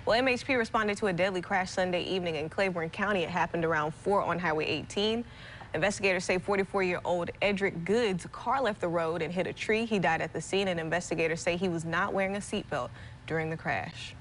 Well, MHP responded to a deadly crash Sunday evening in Claiborne County. It happened around 4 on Highway 18. Investigators say 44-year-old Edric Good's car left the road and hit a tree. He died at the scene, and investigators say he was not wearing a seatbelt during the crash.